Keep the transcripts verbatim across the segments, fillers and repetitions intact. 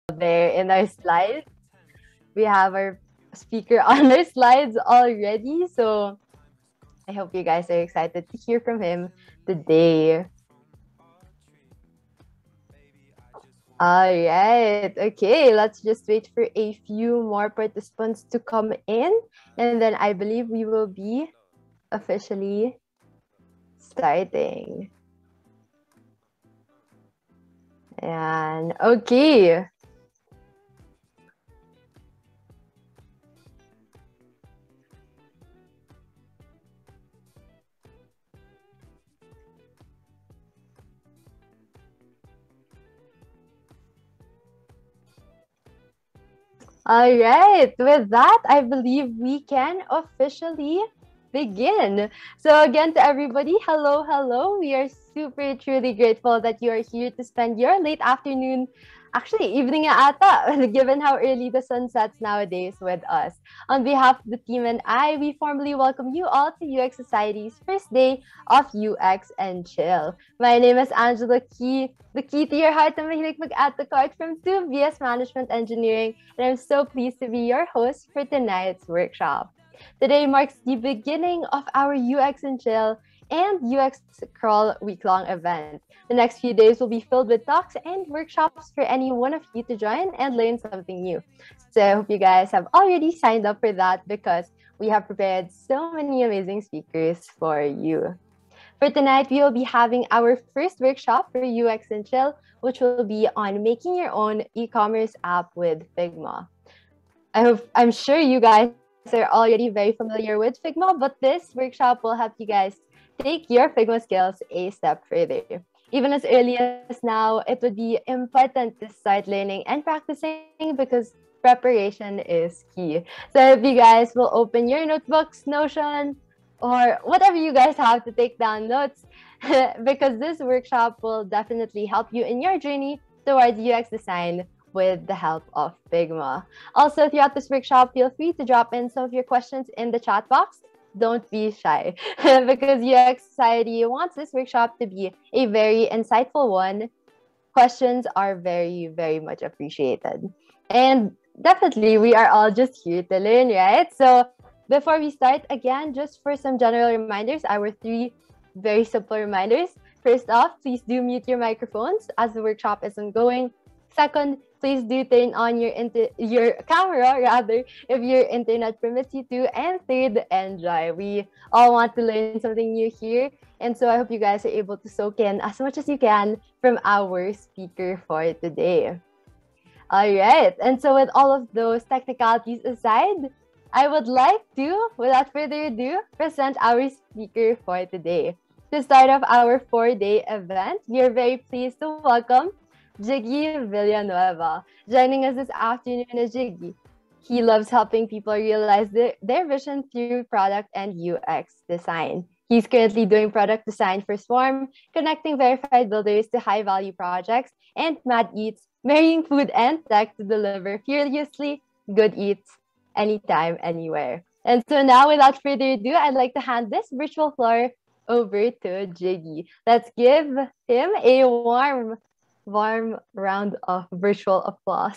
there in our slides. We have our speaker on our slides already. So I hope you guys are excited to hear from him today. All right. Okay, let's just wait for a few more participants to come in. And then I believe we will be officially starting. And okay. All right. With that, I believe we can officially begin. So again, to everybody, hello, hello. We are super, truly grateful that you are here to spend your late afternoon, actually evening na ata, given how early the sun sets nowadays with us. On behalf of the team and I, we formally welcome you all to U X Society's first day of U X and Chill. My name is Angela Key, the key to your heart na mahilig mag-add to cart from two B S Management Engineering, and I'm so pleased to be your host for tonight's workshop. Today marks the beginning of our U X and Chill and U X Crawl week-long event. The next few days will be filled with talks and workshops for any one of you to join and learn something new. So I hope you guys have already signed up for that because we have prepared so many amazing speakers for you. For tonight, we will be having our first workshop for U X and Chill, which will be on making your own e-commerce app with Figma. I hope, I'm sure you guys are already very familiar with Figma, but this workshop will help you guys take your Figma skills a step further. Even as early as now, it would be important to start learning and practicing because preparation is key. So if you guys will open your notebooks, Notion, or whatever you guys have to take down notes, because this workshop will definitely help you in your journey towards U X design with the help of Figma. Also, throughout this workshop, feel free to drop in some of your questions in the chat box. Don't be shy because U X Society wants this workshop to be a very insightful one. Questions are very, very much appreciated. And definitely, we are all just here to learn, right? So before we start, again, just for some general reminders, our three very simple reminders. First off, please do mute your microphones as the workshop is ongoing. Second, please do turn on your inter- your camera rather if your internet permits you to. And third, enjoy. We all want to learn something new here. And so I hope you guys are able to soak in as much as you can from our speaker for today. All right. And so with all of those technicalities aside, I would like to, without further ado, present our speaker for today. To start off our four-day event, we are very pleased to welcome Jiggy Villanueva. Joining us this afternoon is Jiggy. He loves helping people realize their, their vision through product and U X design. He's currently doing product design for Swarm, connecting verified builders to high-value projects, and Mad Eats, marrying food and tech to deliver furiously good eats anytime, anywhere. And so now, without further ado, I'd like to hand this virtual floor over to Jiggy. Let's give him a warm warm round of virtual applause.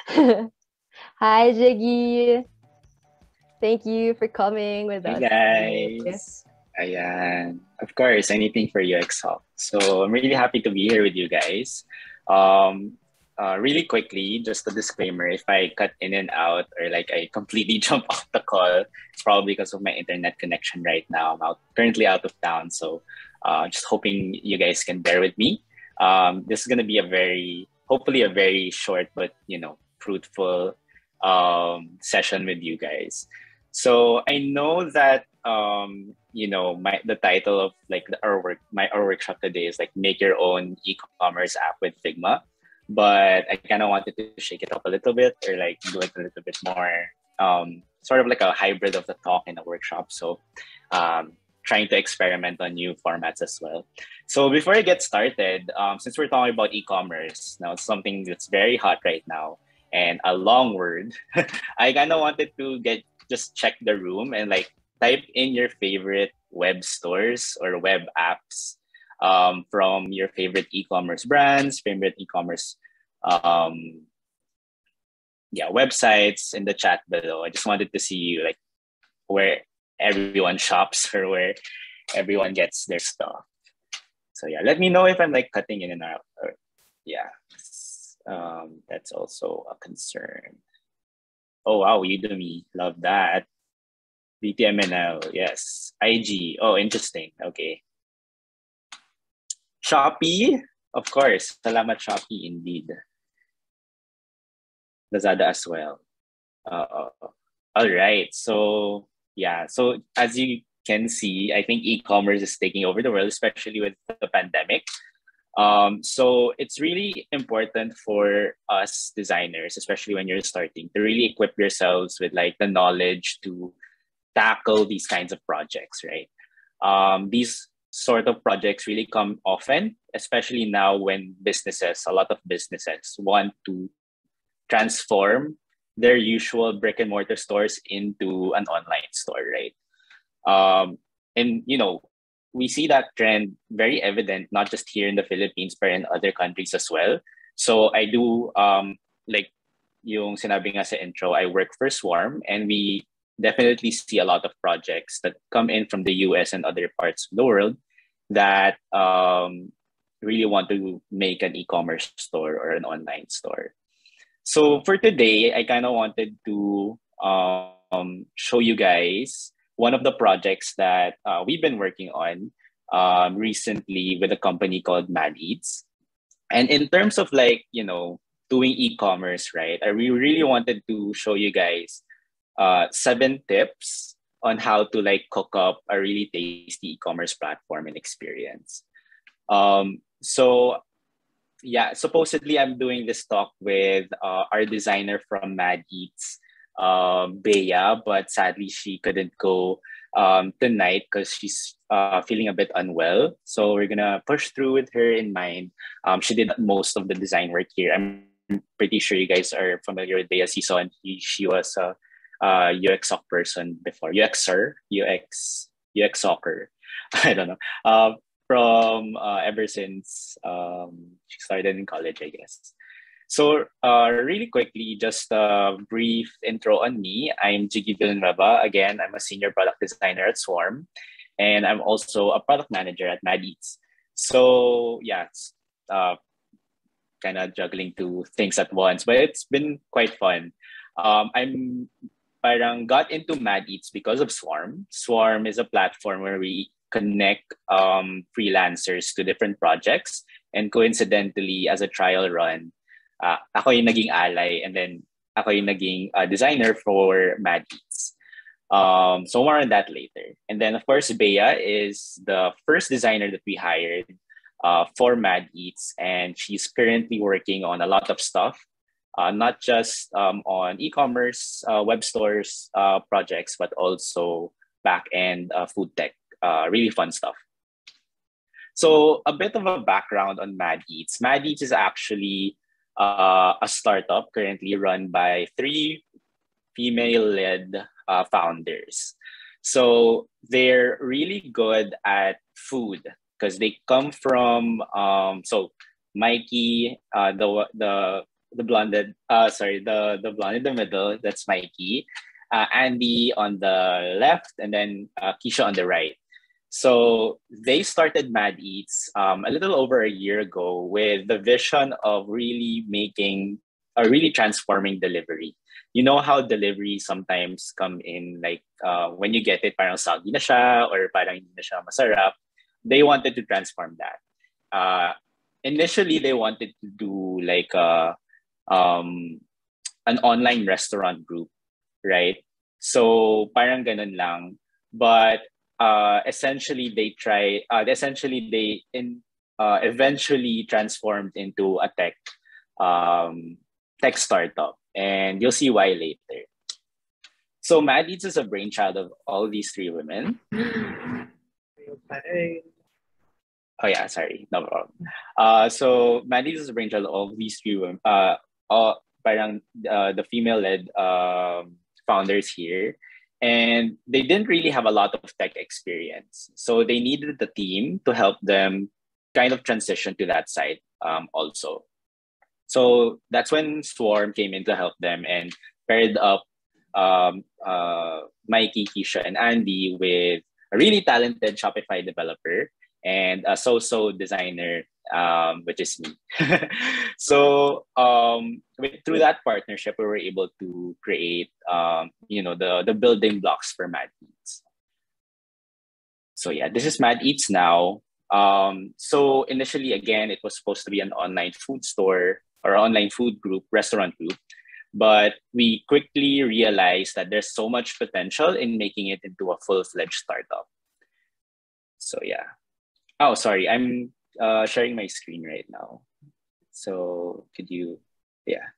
Hi, Jiggy. Thank you for coming with Hey us. guys. Ayan. Of course, anything for U X help. So I'm really happy to be here with you guys. Um, uh, really quickly, just a disclaimer, if I cut in and out or like I completely jump off the call, it's probably because of my internet connection right now. I'm out, currently out of town. So uh, just hoping you guys can bear with me. Um, this is going to be a very, hopefully a very short, but, you know, fruitful um, session with you guys. So I know that, um, you know, my the title of like the, our work, my our workshop today is like make your own e-commerce app with Figma, but I kind of wanted to shake it up a little bit or like do it a little bit more, um, sort of like a hybrid of the talk and the workshop. So um, trying to experiment on new formats as well. So before I get started, um, since we're talking about e-commerce, now it's something that's very hot right now and a long word, I kind of wanted to get just check the room and like type in your favorite web stores or web apps um, from your favorite e-commerce brands, favorite e-commerce um, yeah, websites in the chat below. I just wanted to see like where everyone shops or where everyone gets their stuff. So yeah, let me know if I'm like cutting in and out. Or, yeah, um, that's also a concern. Oh wow, Udemy, love that. B T M N L, yes. I G, oh interesting. Okay. Shopee, of course. Salamat Shopee, indeed. Lazada as well. Uh, all right. So yeah. So as you can see, I think e-commerce is taking over the world, especially with the pandemic. Um, so it's really important for us designers, especially when you're starting, to really equip yourselves with like the knowledge to tackle these kinds of projects, right? Um, these sort of projects really come often, especially now when businesses, a lot of businesses want to transform their usual brick and mortar stores into an online store, right? Um, and you know, we see that trend very evident, not just here in the Philippines, but in other countries as well. So I do um, like yung sinabi nga sa intro, I work for Swarm, and we definitely see a lot of projects that come in from the U S and other parts of the world that um, really want to make an e-commerce store or an online store. So for today, I kind of wanted to um, show you guys one of the projects that uh, we've been working on um, recently with a company called Mad Eats. And in terms of like, you know, doing e-commerce, right? I re- really wanted to show you guys uh, seven tips on how to like cook up a really tasty e-commerce platform and experience. Um, so yeah, supposedly I'm doing this talk with uh, our designer from Mad Eats, um, Bea, but sadly she couldn't go um, tonight because she's uh, feeling a bit unwell. So we're gonna push through with her in mind. Um, she did most of the design work here. I'm pretty sure you guys are familiar with Bea Season. He, she was a, a U X soc person before, U Xer, U X, U X soccer. I don't know. Um, from uh, ever since um, she started in college, I guess. So, uh, really quickly, just a brief intro on me. I'm Jiggy Villanueva. Again, I'm a senior product designer at Swarm, and I'm also a product manager at Mad Eats. So, yeah, uh, kind of juggling two things at once, but it's been quite fun. Um, I'm parang got into Mad Eats because of Swarm. Swarm is a platform where we connect um, freelancers to different projects. And coincidentally, as a trial run, uh, ako yung naging ally, and then ako yung naging uh, designer for Mad Eats. Um, so more on that later. And then, of course, Bea is the first designer that we hired uh, for Mad Eats, and she's currently working on a lot of stuff, uh, not just um, on e-commerce, uh, web stores uh, projects, but also back-end uh, food tech. Uh, really fun stuff. So a bit of a background on Mad Eats. Mad Eats is actually uh, a startup currently run by three female-led uh, founders. So they're really good at food because they come from um, so Mikey, uh, the the the blonded, uh, sorry, the the blonde in the middle. That's Mikey. Uh, Andy on the left, and then uh, Keisha on the right. So they started Mad Eats um, a little over a year ago with the vision of really making, or really transforming delivery. You know how delivery sometimes come in like uh, when you get it, parang soggy na siya or parang hindi na siya masarap. They wanted to transform that. Uh, initially, they wanted to do like a, um, an online restaurant group, right? So parang ganun lang. But uh, essentially they try, uh, essentially they in uh, eventually transformed into a tech um, tech startup, and you'll see why later. So Mad Eats is a brainchild of all these three women. Oh yeah, sorry, no problem. Uh, so Mad Eats is a brainchild of all these three women. Uh, uh, parang uh, the female-led um, founders here, and they didn't really have a lot of tech experience. So they needed the team to help them kind of transition to that side um, also. So that's when Swarm came in to help them and paired up um, uh, Mikey, Keisha, and Andy with a really talented Shopify developer and a so-so designer, um, which is me. So um, with, through that partnership, we were able to create, um, you know, the the building blocks for Mad Eats. So yeah, this is Mad Eats now. Um, so initially, again, it was supposed to be an online food store or online food group, restaurant group. But we quickly realized that there's so much potential in making it into a full-fledged startup. So yeah. Oh, sorry, I'm uh, sharing my screen right now. So could you, yeah,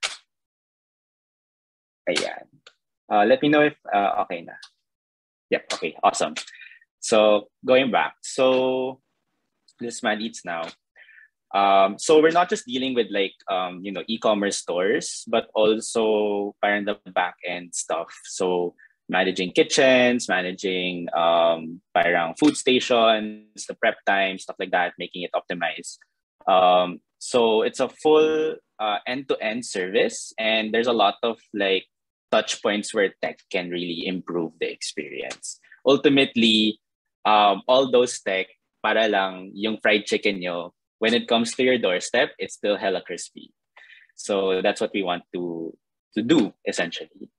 ayan. Uh, let me know if, uh, okay na. Yep, okay, awesome. So going back, so this man eats now. Um, so we're not just dealing with like um, you know, e-commerce stores, but also parang the back end stuff. So managing kitchens, managing um, parang food stations, the prep time, stuff like that, making it optimized. Um, so it's a full uh, end-to-end service, and there's a lot of like touch points where tech can really improve the experience. Ultimately, um, all those tech para lang yung fried chicken nyo, when it comes to your doorstep, it's still hella crispy. So that's what we want to to do essentially.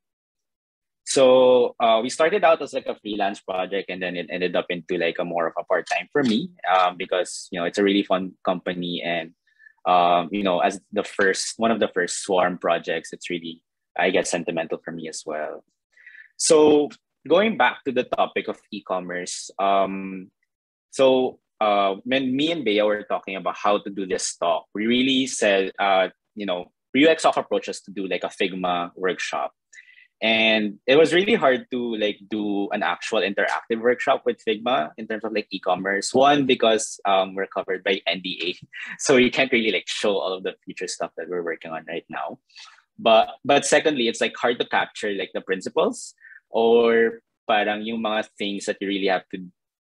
So uh, we started out as like a freelance project, and then it ended up into like a more of a part time for me, um, because you know it's a really fun company, and um, you know as the first one of the first Swarm projects, it's really, I guess, sentimental for me as well. So going back to the topic of e-commerce, um, so uh, when me and Bea were talking about how to do this talk, we really said, uh, you know, U X of approach us to do like a Figma workshop. And it was really hard to like do an actual interactive workshop with Figma in terms of like e-commerce. One, because um, we're covered by N D A, so you can't really like show all of the future stuff that we're working on right now. But but secondly, it's like hard to capture like the principles or parang yung mga things that you really have to,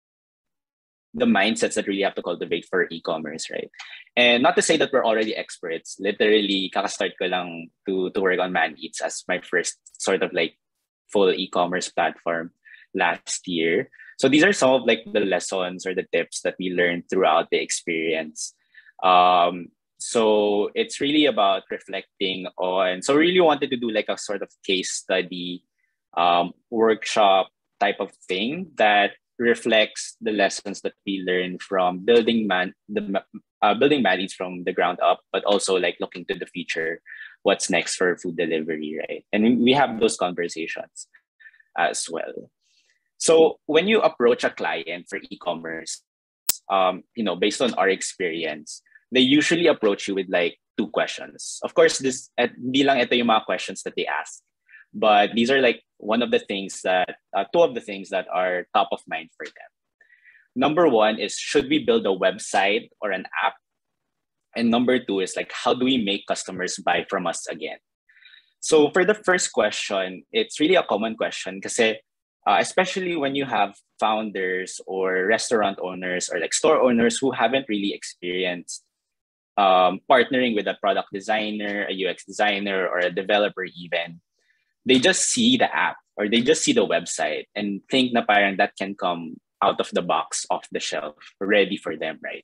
the mindsets that really have to cultivate for e-commerce, right? And not to say that we're already experts. Literally, kakastart ko lang to, to work on Man Eats as my first sort of like full e-commerce platform last year. So these are some of like the lessons or the tips that we learned throughout the experience. Um, so it's really about reflecting on, so we really wanted to do like a sort of case study um, workshop type of thing that reflects the lessons that we learned from building man the uh, building Manny's from the ground up, but also like looking to the future, what's next for food delivery, right? And we have those conversations as well. So when you approach a client for e-commerce, um, you know, based on our experience, they usually approach you with like two questions. Of course, this at di lang ito yung mga questions that they ask, but these are like one of the things that, uh, two of the things that are top of mind for them. Number one is, should we build a website or an app? And number two is like, how do we make customers buy from us again? So for the first question, it's really a common question kasi uh, especially when you have founders or restaurant owners or like store owners who haven't really experienced um, partnering with a product designer, a U X designer, or a developer even. They just see the app or they just see the website and think na parang that can come out of the box, off the shelf, ready for them, right?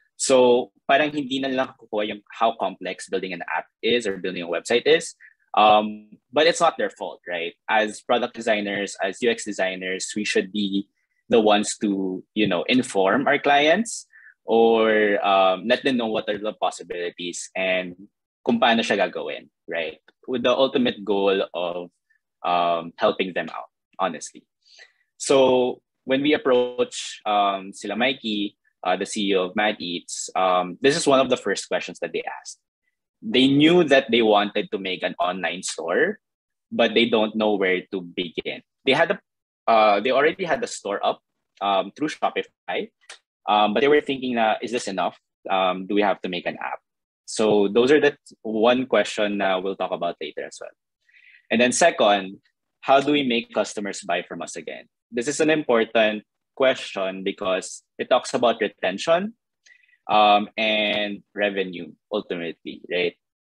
So parang hindi na lang kukuha yung how complex building an app is or building a website is. Um, but it's not their fault, right? As product designers, as U X designers, we should be the ones to, you know, inform our clients or um, let them know what are the possibilities and kung paano siya gagawin, right? With the ultimate goal of um, helping them out, honestly. So when we approach um, sila Mikey, uh, the C E O of Mad Eats, um, this is one of the first questions that they asked. They knew that they wanted to make an online store, but they don't know where to begin. They had a, uh, they already had the store up um, through Shopify, um, but they were thinking, uh, is this enough? Um, do we have to make an app? So those are the one question uh, we'll talk about later as well. And then second, how do we make customers buy from us again? This is an important question because it talks about retention um, and revenue ultimately, right?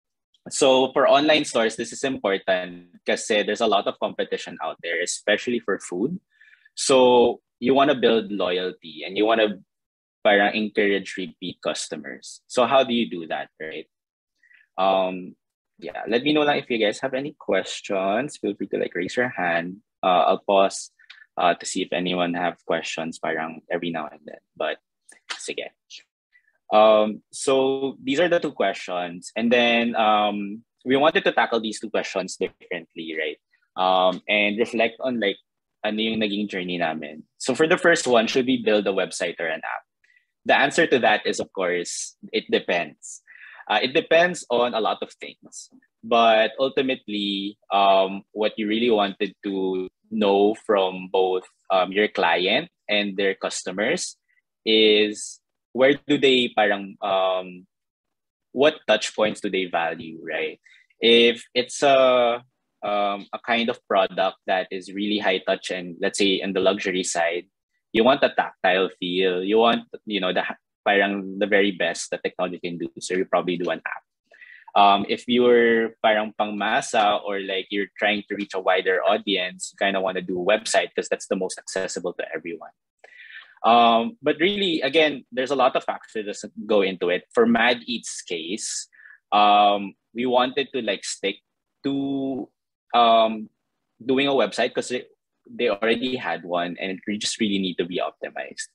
So for online stores, this is important because there's a lot of competition out there, especially for food. So you want to build loyalty and you want to parang encourage repeat customers. So how do you do that, right? Um, yeah, let me know lang if you guys have any questions. Feel free to like raise your hand. Uh, I'll pause uh, to see if anyone have questions parang every now and then. But sige. Um, so these are the two questions. And then um, we wanted to tackle these two questions differently, right? Um, and reflect on like ano yung naging journey namin. So for the first one, should we build a website or an app? The answer to that is, of course, it depends. Uh, it depends on a lot of things. But ultimately, um, what you really wanted to know from both um, your client and their customers is where do they parang um, what touch points do they value, right? If it's a um, a kind of product that is really high touch and let's say in the luxury side, you want a tactile feel, you want you know the parang the very best that technology can do, so you probably do an app. Um, if you're parang pangmasa or like you're trying to reach a wider audience, you kind of want to do a website because that's the most accessible to everyone. Um, but really, again, there's a lot of factors that go into it. For Mad Eats case, um, we wanted to like stick to um, doing a website because they, they already had one and it just really need to be optimized.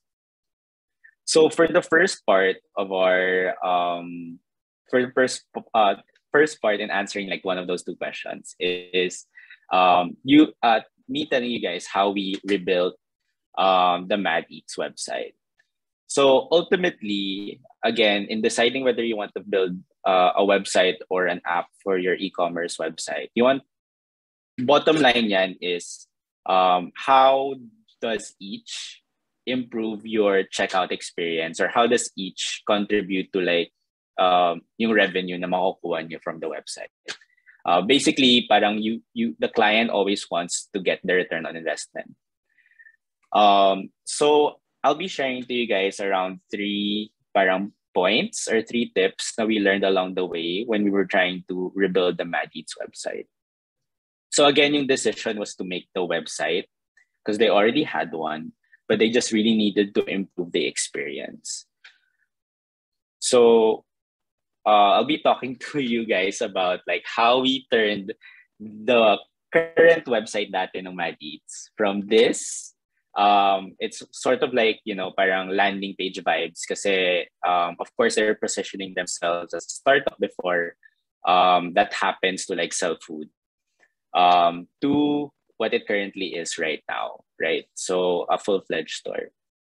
So for the first part of our um, for the first uh, first part in answering like one of those two questions is um, you uh, me telling you guys how we rebuilt um, the Mad Eats website. So ultimately, again, in deciding whether you want to build uh, a website or an app for your e-commerce website, you want bottom line yan is um, how does each improve your checkout experience or how does each contribute to like um, yung revenue na makukuha nyo from the website. Uh, basically, parang you, you, the client always wants to get the return on investment. Um, so I'll be sharing to you guys around three parang points or three tips that we learned along the way when we were trying to rebuild the Mad Eats website. So again, yung decision was to make the website because they already had one, but they just really needed to improve the experience. So uh, I'll be talking to you guys about like how we turned the current website natin ng Mad Eats from this. Um, it's sort of like, you know, parang landing page vibes kasi um, of course they're positioning themselves as a startup before um, that happens to like sell food um, to what it currently is right now, right? So a full-fledged store.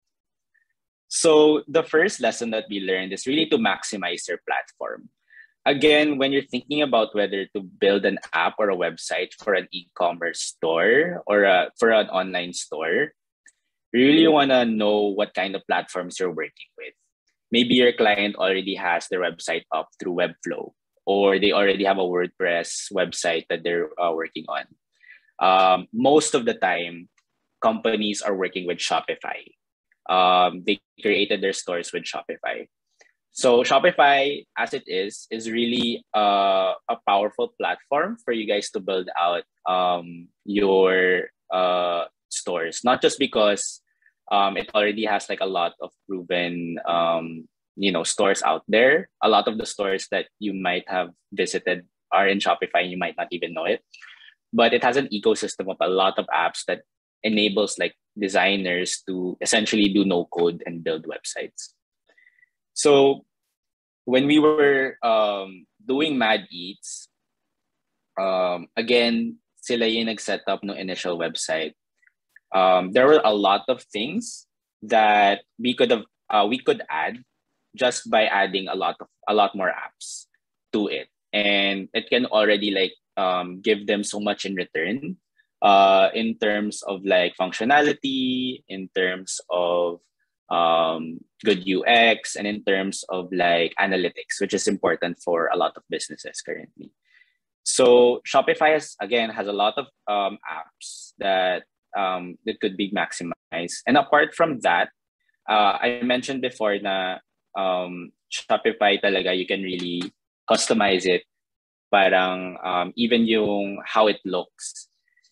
So the first lesson that we learned is really to maximize your platform. Again, when you're thinking about whether to build an app or a website for an e-commerce store or a, for an online store, you really want to know what kind of platforms you're working with. Maybe your client already has their website up through Webflow, or they already have a WordPress website that they're uh, working on. Um, most of the time, companies are working with Shopify. Um, they created their stores with Shopify. So Shopify, as it is, is really uh, a powerful platform for you guys to build out um, your uh, stores. Not just because um, it already has like a lot of proven um, you know stores out there. A lot of the stores that you might have visited are in Shopify and you might not even know it. But it has an ecosystem of a lot of apps that enables like designers to essentially do no code and build websites. So when we were um, doing Mad Eats, um, again, sila yung nag-set up no initial website. Um, there were a lot of things that we could have uh, we could add just by adding a lot of a lot more apps to it, and it can already like um, give them so much in return uh, in terms of like functionality, in terms of um, good U X, and in terms of like analytics, which is important for a lot of businesses currently. So Shopify has, again has a lot of um, apps that um, that could be maximized. And apart from that, uh, I mentioned before na um, Shopify talaga you can really customize it parang um, even yung how it looks.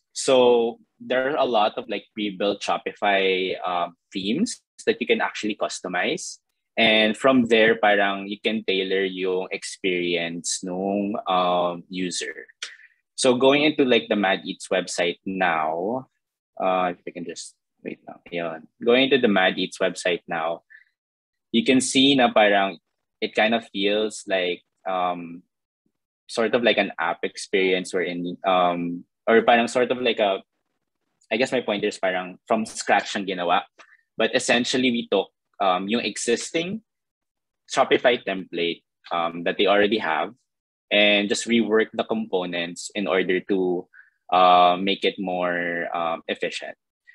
So there are a lot of like pre-built Shopify um, themes that you can actually customize. And from there, parang you can tailor yung experience nung um, user. So going into like the Mad Eats website now, uh, if I can just wait now, yun. Going into the Mad Eats website now, you can see na parang it kind of feels like um, sort of like an app experience wherein um, or parang sort of like a, I guess my point is parang from scratch ang ginawa. But essentially we took um, yung existing Shopify template um, that they already have and just rework the components in order to uh, make it more um, efficient.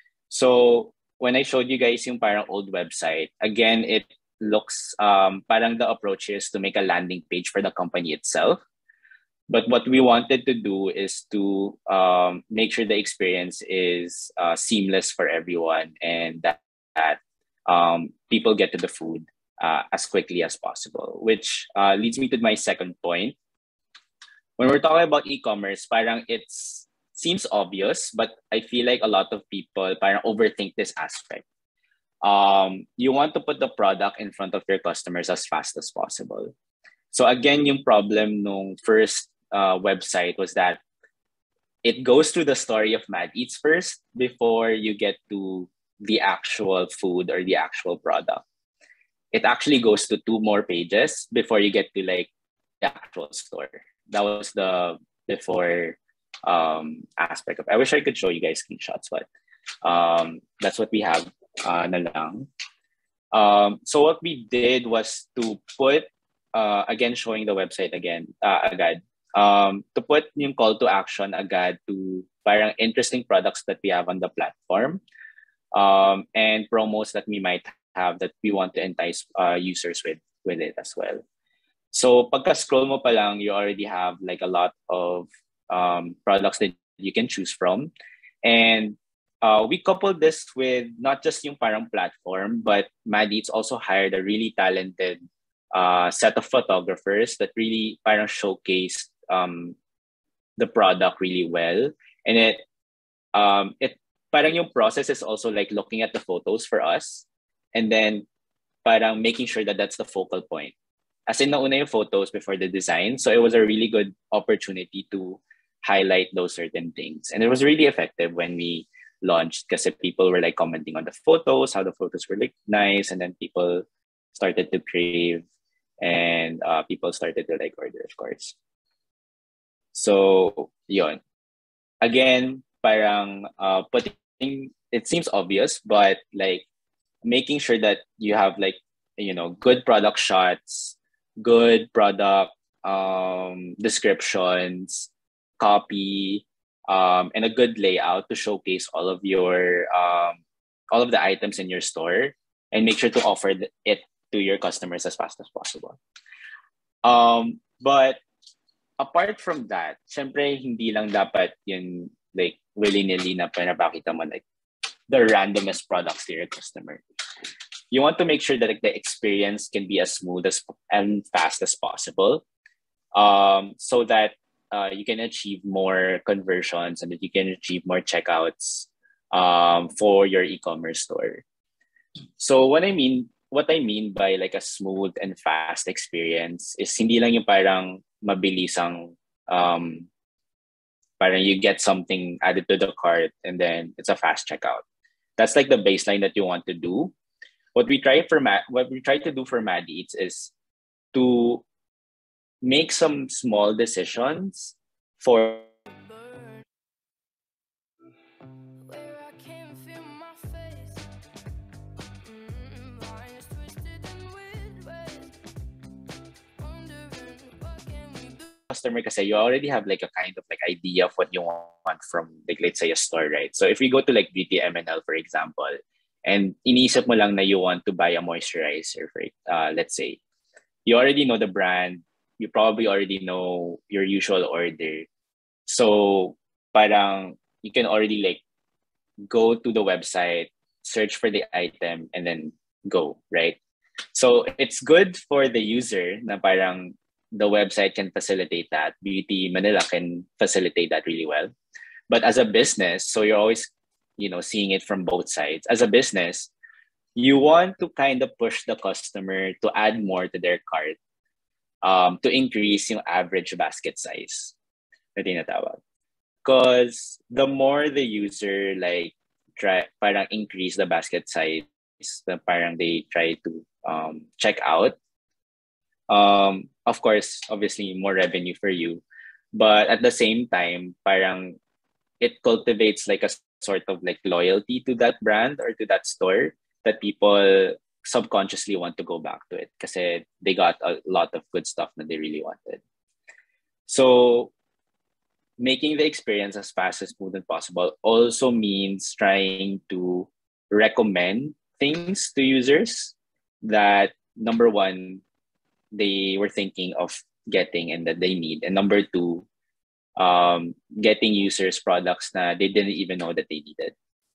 So when I showed you guys yung parang old website, again, it looks um, parang the approach is to make a landing page for the company itself. But what we wanted to do is to um, make sure the experience is uh, seamless for everyone and that, that um, people get to the food uh, as quickly as possible, which uh, leads me to my second point. When we're talking about e-commerce, parang it's seems obvious, but I feel like a lot of people parang overthink this aspect. Um, you want to put the product in front of your customers as fast as possible. So again, yung problem nung first uh, website was that it goes through the story of Mad Eats first before you get to the actual food or the actual product. It actually goes to two more pages before you get to like the actual store. That was the before um, aspect of. I wish I could show you guys screenshots, but um, that's what we have uh, na lang. Um, so what we did was to put uh, again showing the website again uh, agad um, to put yung call to action agad to parang interesting products that we have on the platform um, and promos that we might have that we want to entice uh, users with with it as well. So pagka scroll mo pa lang, you already have like a lot of um, products that you can choose from. And uh, we coupled this with not just yung parang platform, but Mad Eats also hired a really talented uh, set of photographers that really parang showcased um, the product really well. And it, um, it parang yung process is also like looking at the photos for us and then parang making sure that that's the focal point. As in, nauna yung photos before the design. So it was a really good opportunity to highlight those certain things. And it was really effective when we launched because people were like commenting on the photos, how the photos were like nice. And then people started to crave and uh, people started to like order, of course. So, yon. Again, parang uh, putting, it seems obvious, but like making sure that you have like, you know, good product shots, good product um, descriptions, copy, um, and a good layout to showcase all of your um, all of the items in your store, and make sure to offer it to your customers as fast as possible. Um, but apart from that, syempre hindi lang dapat yun like willy-nilly na pinapakita mo like the randomest products to your customer. You want to make sure that like, the experience can be as smooth as and fast as possible, um, so that uh, you can achieve more conversions and that you can achieve more checkouts um, for your e-commerce store. So what I mean, what I mean by like a smooth and fast experience is hindi lang yung parang mabilisang um, parang you get something added to the cart and then it's a fast checkout. That's like the baseline that you want to do. What we try for Mad, what we try to do for Mad Eats is to make some small decisions for customer kasi you already have like a kind of like idea of what you want from like let's say a store, right? So if we go to like Beauty M N L for example, and iniisip mo lang na you want to buy a moisturizer for uh, let's say, you already know the brand, you probably already know your usual order. So parang you can already like go to the website, search for the item, and then go, right? So it's good for the user na parang the website can facilitate that. Beauty Manila can facilitate that really well. But as a business, so you're always, you know, seeing it from both sides. As a business, you want to kind of push the customer to add more to their cart, um, to increase yung average basket size na tinatawag. Because the more the user like try parang increase the basket size, the parang they try to um, check out. Um, of course, obviously more revenue for you, but at the same time, parang it cultivates like a sort of like loyalty to that brand or to that store that people subconsciously want to go back to it because they got a lot of good stuff that they really wanted. So making the experience as fast as smooth as possible also means trying to recommend things to users that number one, they were thinking of getting and that they need. And number two, um, getting users products that they didn't even know that they needed.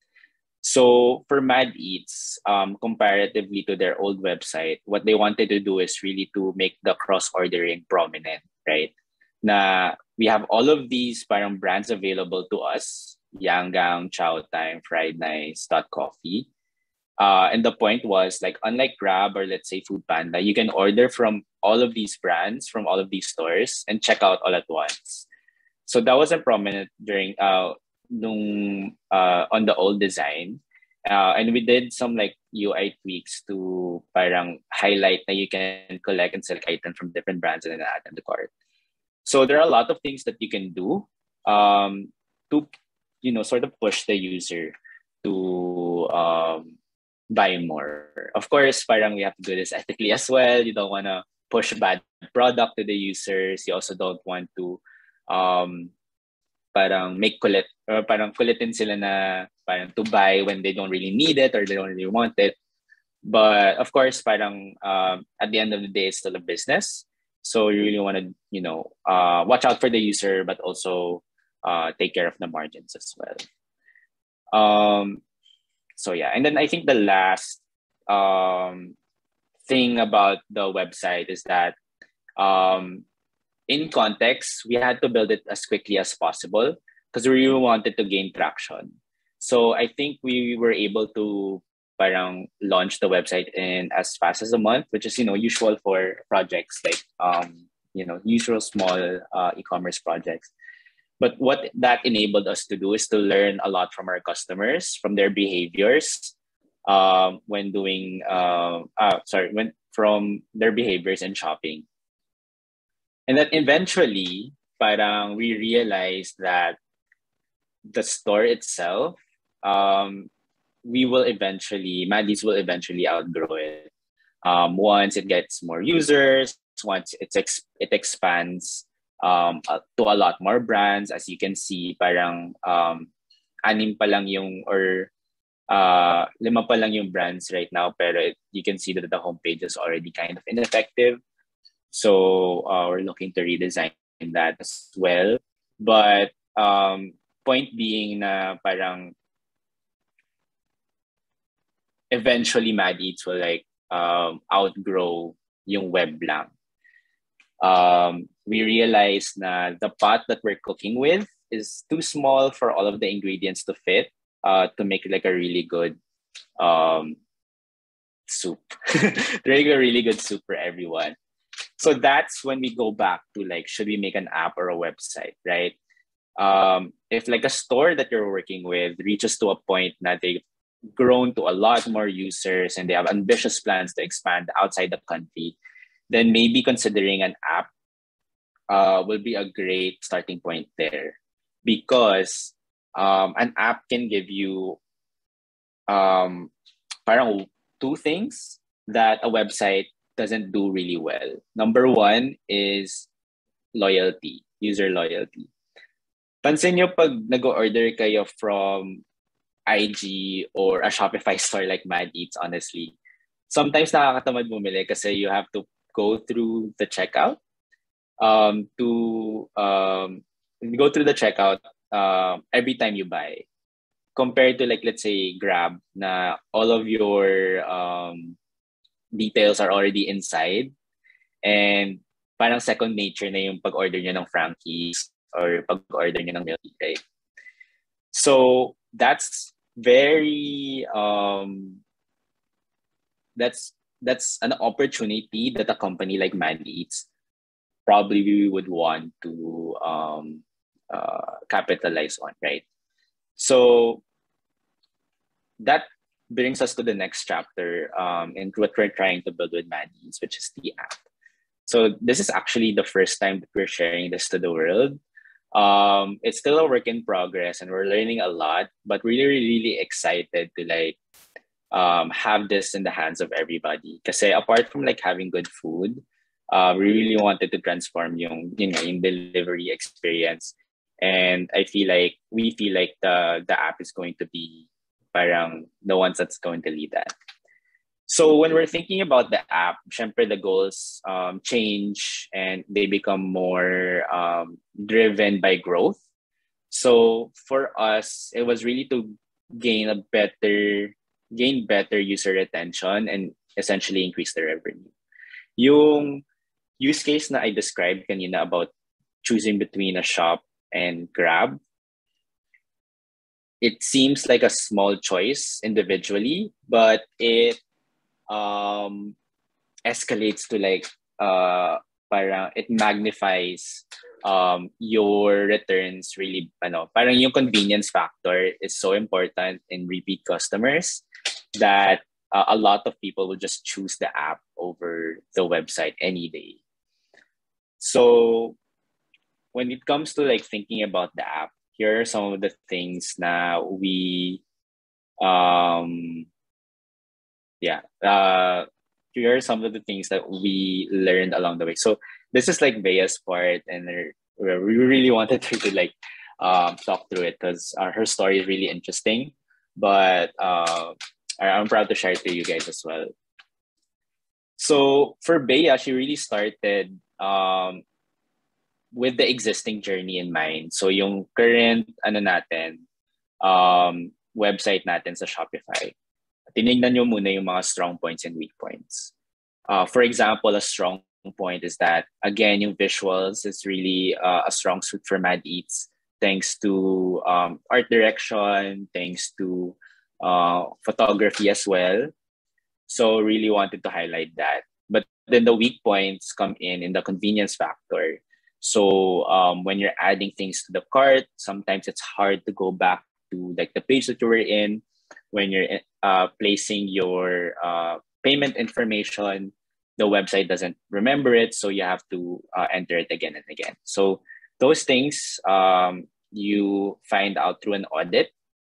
So for Mad Eats, um, comparatively to their old website, what they wanted to do is really to make the cross-ordering prominent, right? Na we have all of these parang brands available to us, Yangang, Chow Time, Fried Nice, Dot Coffee. Uh, and the point was like, unlike Grab or let's say Food Panda, you can order from all of these brands, from all of these stores and check out all at once. So that wasn't prominent during uh, nung, uh, on the old design. Uh, and we did some like U I tweaks to parang highlight that you can collect and select items from different brands and then add them to cart. So there are a lot of things that you can do um, to, you know, sort of push the user to um, buy more. Of course, parang we have to do this ethically as well. You don't want to push bad product to the users. You also don't want to um, parang make kulit or parang kulitin sila na parang to buy when they don't really need it or they don't really want it. But of course, parang um, at the end of the day, it's still a business. So you really want to, you know, uh, watch out for the user, but also uh, take care of the margins as well. Um, so yeah, and then I think the last um, thing about the website is that um, in context, we had to build it as quickly as possible because we really wanted to gain traction. So I think we were able to parang launch the website in as fast as a month, which is, you know, usual for projects like, um, you know, usual small uh, e-commerce projects. But what that enabled us to do is to learn a lot from our customers, from their behaviors um, when doing, uh, uh, sorry, when from their behaviors in shopping. And then eventually, parang we realized that the store itself, um, we will eventually, Maddie's will eventually outgrow it. Um, once it gets more users, once it's ex- it expands um, uh, to a lot more brands, as you can see, parang um, anim pa lang yung, or uh, lima pa lang yung brands right now, pero it, you can see that the homepage is already kind of ineffective. So uh, we're looking to redesign that as well. But um, point being na parang eventually Mad Eats will like um, outgrow yung web lang. Um, we realized na the pot that we're cooking with is too small for all of the ingredients to fit uh, to make like a really good um, soup. Really, a really good soup for everyone. So that's when we go back to like, should we make an app or a website, right? Um, if like a store that you're working with reaches to a point that they've grown to a lot more users and they have ambitious plans to expand outside the country, then maybe considering an app uh, will be a great starting point there. Because um, an app can give you um, parang two things that a website doesn't do really well. Number one is loyalty, user loyalty. Pansin nyo pag nag-order kayo from I G or a Shopify store like Mad Eats, honestly, sometimes nakakatamad bumili kasi you have to go through the checkout um, to um, go through the checkout uh, every time you buy. Compared to like, let's say, Grab, na all of your um, details are already inside. And parang second nature na yung pag-order nyo ng Frankie's or pag-order nyo ng milk tea, right? So that's very um that's that's an opportunity that a company like Mad Eats probably we would want to um uh, capitalize on, right? So that brings us to the next chapter um and what we're trying to build with Mad Eats, which is the app. So this is actually the first time that we're sharing this to the world. Um, it's still a work in progress and we're learning a lot, but really, really excited to like um, have this in the hands of everybody. Because apart from like having good food, uh, we really wanted to transform yung, you know, yung delivery experience. And I feel like we feel like the the app is going to be parang the ones that's going to lead that. So when we're thinking about the app, syempre the goals um, change and they become more um, driven by growth. So for us, it was really to gain a better, gain better user retention and essentially increase the revenue. Yung use case na I described kanina about choosing between a shop and Grab, it seems like a small choice individually, but it um escalates to like uh parang it magnifies um your returns really ano parang yung convenience factor is so important in repeat customers that uh, a lot of people will just choose the app over the website any day. So when it comes to like thinking about the app, here are some of the things na we um yeah uh here are some of the things that we learned along the way. So this is like Bea's part and we really wanted her to like um talk through it because uh, her story is really interesting, but uh I'm proud to share it to you guys as well. So for Bea, she really started um with the existing journey in mind. So yung current ano natin um website natin sa Shopify, tinignan nyo muna yung mga strong points and weak points. Uh, for example, a strong point is that, again, yung visuals is really uh, a strong suit for Mad Eats, thanks to um, art direction, thanks to uh, photography as well. So really wanted to highlight that. But then the weak points come in in the convenience factor. So um, when you're adding things to the cart, sometimes it's hard to go back to like the page that you were in. When you're uh, placing your uh, payment information, the website doesn't remember it, so you have to uh, enter it again and again. So those things um, you find out through an audit.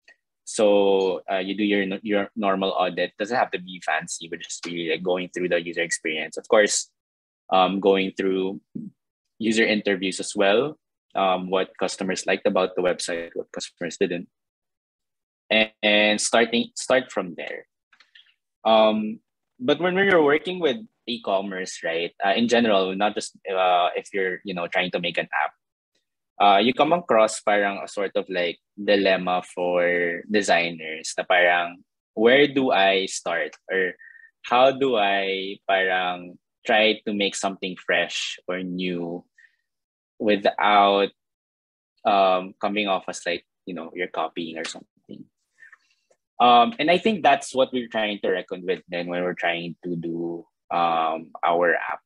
So uh, you do your your normal audit. Doesn't have to be fancy, but just really like going through the user experience. Of course, um, going through user interviews as well. Um, what customers liked about the website, what customers didn't, and, and starting start from there. Um, but when you're working with e-commerce, right? Uh, in general, not just uh, if you're you know trying to make an app, uh, you come across parang a sort of like dilemma for designers. Na parang where do I start or how do I parang try to make something fresh or new without um, coming off as like you know you're copying or something. Um, and I think that's what we're trying to reckon with then when we're trying to do um, our app.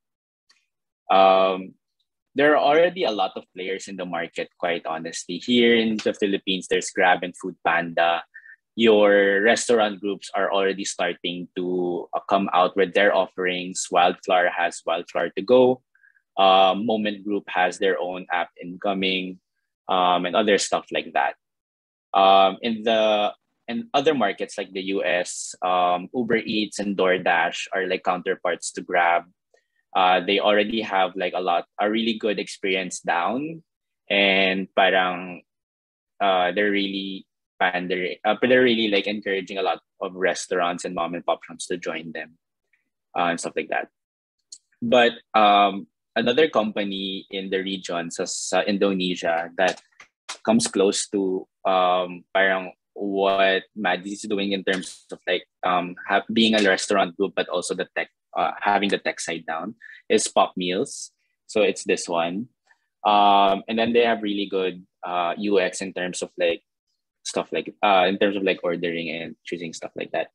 Um, there are already a lot of players in the market, quite honestly. Here in the Philippines, there's Grab and Food Panda. Your restaurant groups are already starting to uh, come out with their offerings. Wildflower has Wildflower to Go. Uh, Moment Group has their own app incoming, um, and other stuff like that. Um, in the in other markets like the U S, um, Uber Eats and DoorDash are like counterparts to Grab. Uh, they already have like a lot, a really good experience down, and parang uh, they're really pandering, uh, they're really like encouraging a lot of restaurants and mom and pop shops to join them uh, and stuff like that. But um, another company in the region, sa, sa Indonesia, that comes close to um, parang what Maddie's doing in terms of like um, ha- being a restaurant group, but also the tech, uh, having the tech side down, is Pop Meals. So it's this one. Um, and then they have really good uh, U X in terms of like stuff like uh, in terms of like ordering and choosing stuff like that.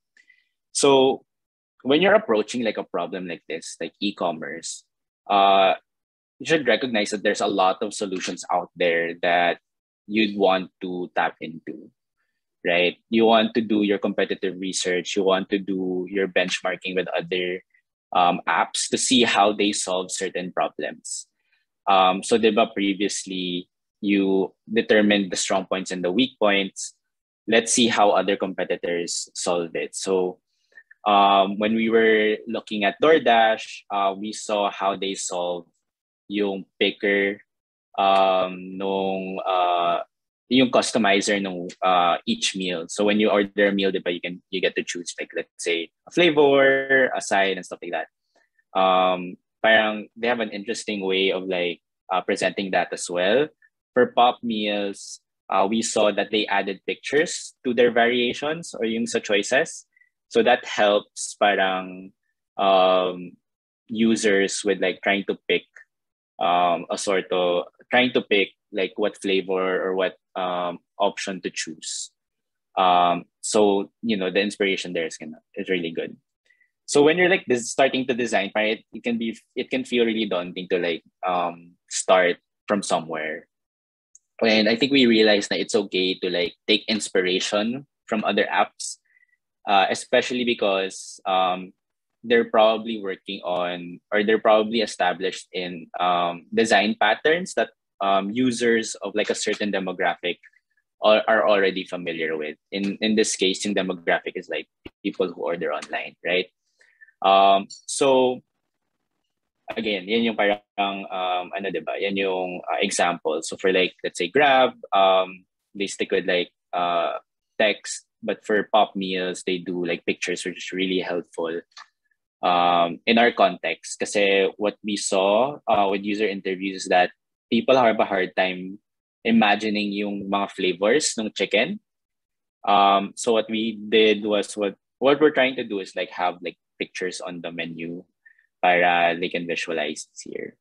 So when you're approaching like a problem like this, like e-commerce, uh, you should recognize that there's a lot of solutions out there that you'd want to tap into, right? You want to do your competitive research, you want to do your benchmarking with other um, apps to see how they solve certain problems. Um, so, diba, previously you determined the strong points and the weak points. Let's see how other competitors solve it. So, um, when we were looking at DoorDash, uh, we saw how they solve yung picker, um, nung uh, yung customizer nung uh, each meal. So when you order a meal, diba, you can you get to choose like let's say a flavor, a side, and stuff like that. Um, parang they have an interesting way of like uh, presenting that as well. For pop meals, uh, we saw that they added pictures to their variations or yung sa choices. So that helps parang um, users with like trying to pick um, a sort of trying to pick like what flavor or what um, option to choose. Um, so you know the inspiration there is gonna is really good. So when you're like this starting to design, right, it can be it can feel really daunting to like um, start from somewhere. And I think we realized that it's okay to like take inspiration from other apps, uh, especially because um, they're probably working on or they're probably established in um, design patterns that um, users of like a certain demographic are, are already familiar with. In in this case, in demographic is like people who order online, right? Um, so again, yan yung parang um, ano diba? Yan yung uh, example. So for like let's say Grab, um, they stick with like uh, text, but for pop meals they do like pictures, which is really helpful um, in our context. Kasi what we saw uh, with user interviews is that people have a hard time imagining yung mga flavors ng chicken. Um, so what we did was what what we're trying to do is like have like pictures on the menu para they can visualize here.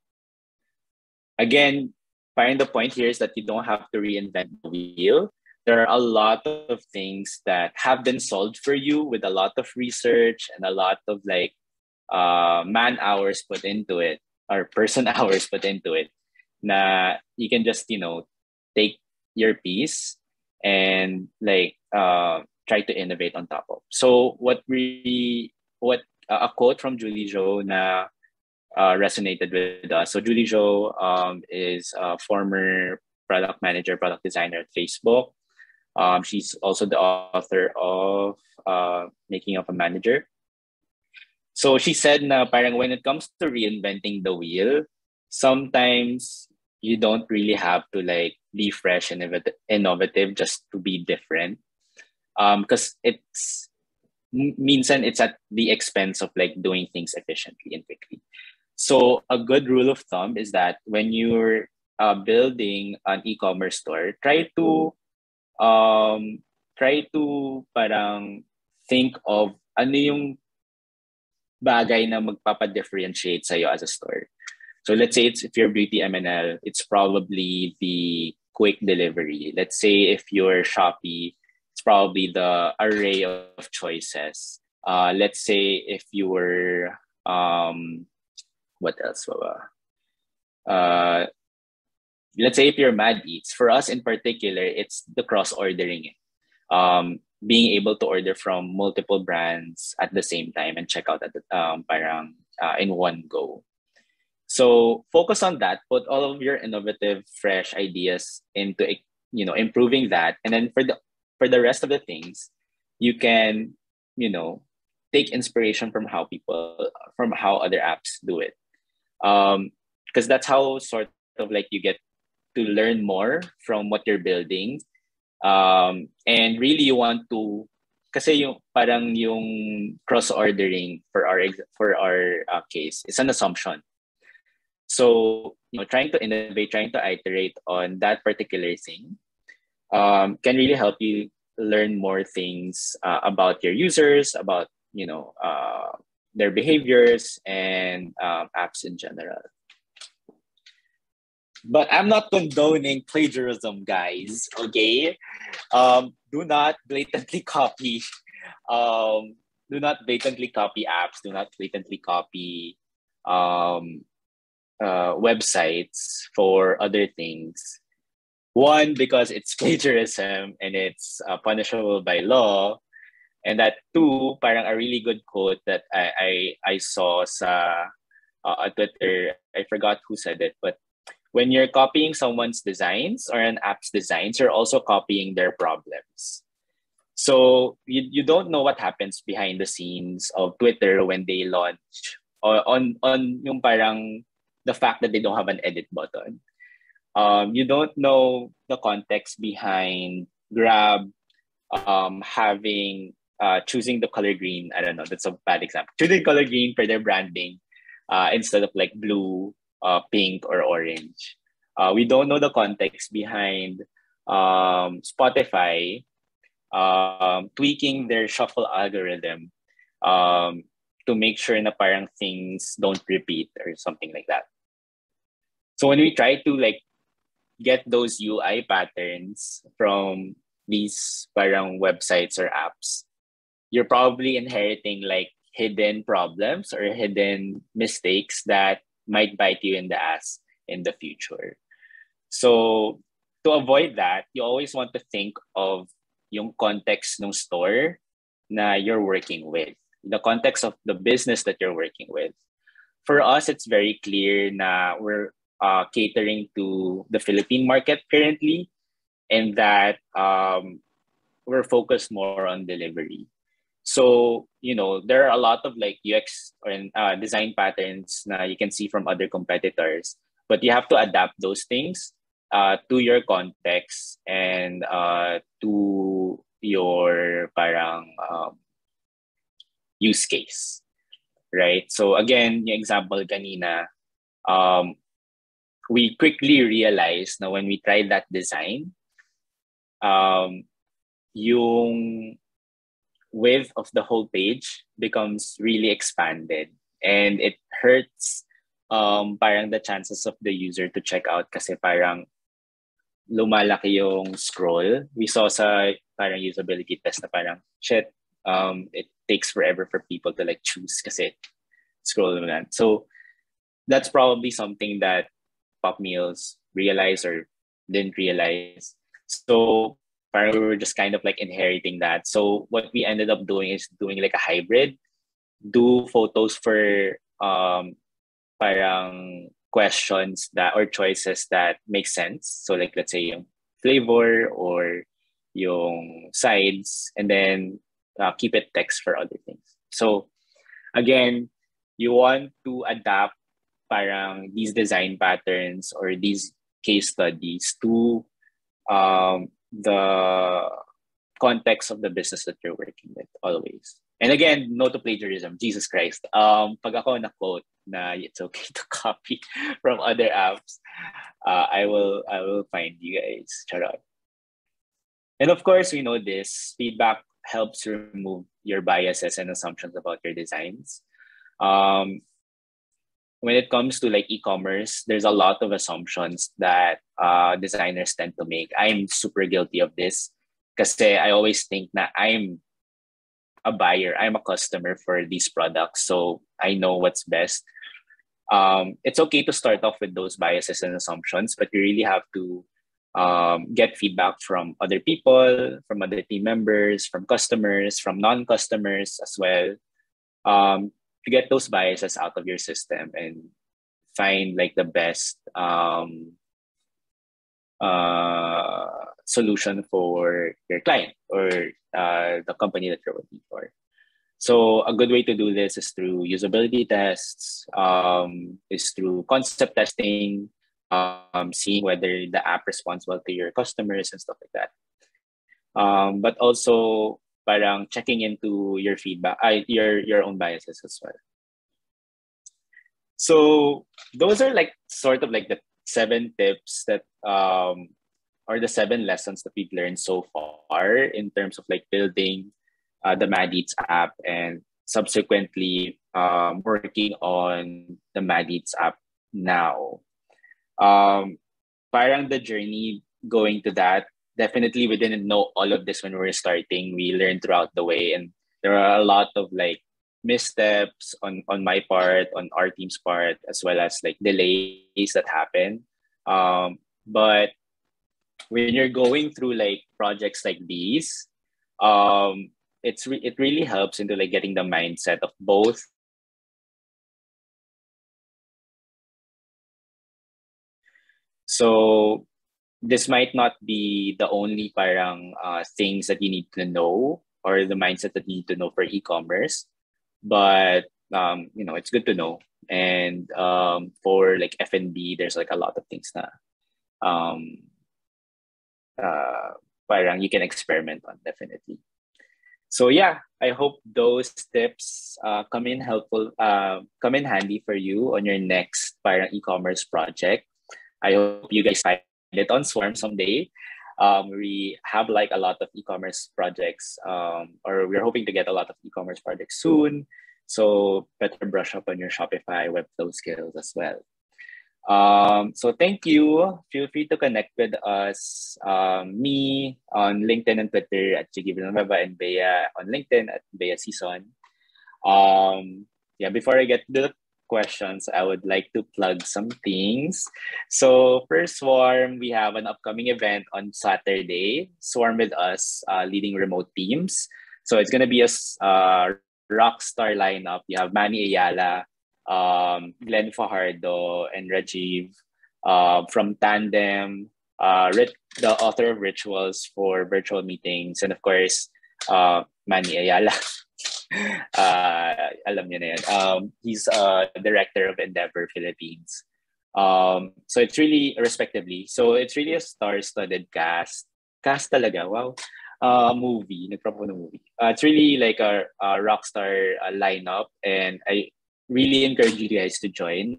Again, parang the point here is that you don't have to reinvent the wheel. There are a lot of things that have been solved for you with a lot of research and a lot of like uh, man hours put into it or person hours put into it. Na you can just you know take your piece and like uh, try to innovate on top of. So what we what uh, a quote from Julie Jo na uh, resonated with us. So Julie Jo um, is a former product manager, product designer at Facebook. Um, she's also the author of uh, Making of a Manager. So she said na parang when it comes to reinventing the wheel, sometimes you don't really have to like be fresh and innovative just to be different. Um, because it's minsan it's at the expense of like doing things efficiently and quickly. So a good rule of thumb is that when you're uh, building an e-commerce store, try to um try to parang think of ano yung bagay na magpapa-differentiate sa'yo as a store. So let's say it's if you're beauty M N L, it's probably the quick delivery. Let's say if you're Shopee, it's probably the array of choices. Uh, let's say if you were um, what else? Uh, let's say if you're Mad Eats. For us in particular, it's the cross ordering. Um, being able to order from multiple brands at the same time and check out at the um, parang uh, in one go. So focus on that. Put all of your innovative, fresh ideas into you know improving that, and then for the for the rest of the things, you can you know take inspiration from how people from how other apps do it. Um, because that's how sort of like you get to learn more from what you're building. Um, and really you want to kasi yung parang yung cross ordering for our for our uh, case is an assumption. So, you know, trying to innovate, trying to iterate on that particular thing um, can really help you learn more things uh, about your users, about, you know, uh, their behaviors and um, apps in general. But I'm not condoning plagiarism, guys. Okay, um, do not blatantly copy. Um, do not blatantly copy apps. Do not blatantly copy um, uh, websites for other things. One, because it's plagiarism and it's uh, punishable by law. And that two, parang a really good quote that I I, I saw sa uh, Twitter. I forgot who said it, but when you're copying someone's designs or an app's designs, you're also copying their problems. So you, you don't know what happens behind the scenes of Twitter when they launch uh, on on yung parang the fact that they don't have an edit button. Um, you don't know the context behind Grab um, having uh, choosing the color green. I don't know. That's a bad example. Choosing color green for their branding uh, instead of like blue, uh, pink, or orange. Uh, we don't know the context behind um, Spotify um, tweaking their shuffle algorithm um, to make sure na parang things don't repeat or something like that. So when we try to like get those U I patterns from these parang websites or apps, you're probably inheriting like hidden problems or hidden mistakes that might bite you in the ass in the future. So to avoid that, you always want to think of yung context ng store na you're working with, the context of the business that you're working with. For us, it's very clear na we're uh, catering to the Philippine market currently, and that um, we're focused more on delivery. So, you know, there are a lot of like U X or uh, design patterns na you can see from other competitors, but you have to adapt those things uh, to your context and uh, to your parang um, use case, right? So again, yung example kanina, um, we quickly realized na when we tried that design, um, yung width of the whole page becomes really expanded, and it hurts um, parang the chances of the user to check out kasi parang lumalaki yung scroll. We saw sa parang usability test na parang, shit, um, it takes forever for people to like choose kasi scroll na. So that's probably something that Pop Meals realized or didn't realize. So parang we were just kind of like inheriting that. So what we ended up doing is doing like a hybrid, do photos for um parang questions that or choices that make sense. So like let's say yung flavor or yung sides, and then uh, keep it text for other things. So again, you want to adapt parang these design patterns or these case studies to um, the context of the business that you're working with always. And again, no to plagiarism. Jesus Christ. Um, pag ako na-quote na it's okay to copy from other apps, uh, I will I will find you guys. Charot. And of course, we know this. Feedback helps remove your biases and assumptions about your designs. Um, when it comes to like e-commerce, there's a lot of assumptions that uh, designers tend to make. I'm super guilty of this kasi I always think that I'm a buyer, I'm a customer for these products, so I know what's best. Um, it's okay to start off with those biases and assumptions, but you really have to um, get feedback from other people, from other team members, from customers, from non-customers as well. Um, to get those biases out of your system and find like the best um, uh, solution for your client or uh, the company that you're working for. So a good way to do this is through usability tests, um, is through concept testing, um, seeing whether the app responds well to your customers and stuff like that. Um, but also parang checking into your feedback, uh, your your own biases as well. So those are like sort of like the seven tips that um or the seven lessons that we've learned so far in terms of like building uh, the Mad Eats app and subsequently um, working on the Mad Eats app now. Um, parang the journey going to that, definitely we didn't know all of this when we were starting. We learned throughout the way, and there are a lot of like missteps on on my part, on our team's part, as well as like delays that happen. Um, but when you're going through like projects like these, um, it's re- it really helps into like getting the mindset of both so this might not be the only parang uh, things that you need to know or the mindset that you need to know for e-commerce, but um, you know it's good to know. And um, for like F and B, there's like a lot of things na um, uh, parang you can experiment on definitely. So yeah, I hope those tips uh, come in helpful, uh, come in handy for you on your next parang e-commerce project. I hope you guys find it on Swarm someday. Um, we have like a lot of e-commerce projects, um, or we're hoping to get a lot of e-commerce projects soon. So better brush up on your Shopify Webflow skills as well. Um, so thank you. Feel free to connect with us, um, me on LinkedIn and Twitter at Jiggy Villanueva and Bea on LinkedIn at Bea Season. Um, yeah, before I get to the questions, I would like to plug some things. So for Swarm, we have an upcoming event on Saturday, Swarm with Us, uh, leading remote teams. So it's going to be a uh, rock star lineup. You have Manny Ayala, um, Glenn Fajardo, and Rajiv uh, from Tandem, uh, Rit- the author of Rituals for Virtual Meetings, and of course, uh, Manny Ayala. uh, alam niyo na yan. Um, he's uh, director of Endeavor Philippines. Um, so it's really, respectively, so it's really a star-studded cast. Cast talaga, wow. Uh, movie, nagpropose ng movie. Uh, it's really like a, a rock star uh, lineup, and I really encourage you guys to join.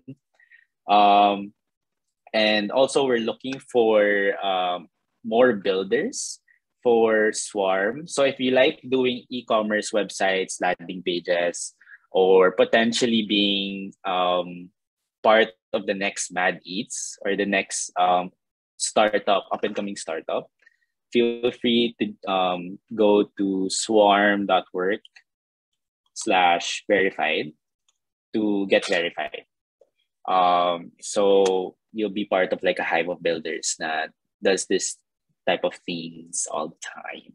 Um, and also, we're looking for um, more builders for Swarm. So if you like doing e-commerce websites, landing pages, or potentially being um, part of the next Mad Eats or the next um, startup, up and coming startup, feel free to um, go to swarm.work slash verified to get verified. Um, so you'll be part of like a hive of builders that does this type of things all the time.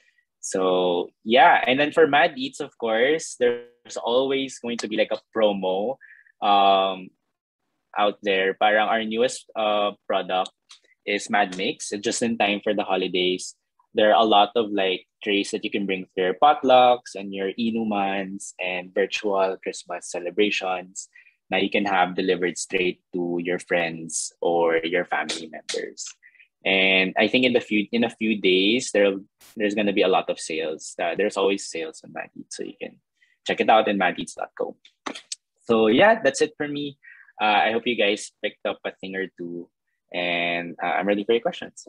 So yeah, and then for Mad Eats, of course, there's always going to be like a promo um, out there. Parang our newest uh, product is Mad Mix. It's just in time for the holidays. There are a lot of like trays that you can bring for your potlucks and your inumans and virtual Christmas celebrations. Now you can have delivered straight to your friends or your family members. And I think in the few in a few days there there's gonna be a lot of sales. Uh, there's always sales on Mad Eats, so you can check it out in mad eats dot co. So yeah, that's it for me. Uh, I hope you guys picked up a thing or two, and uh, I'm ready for your questions.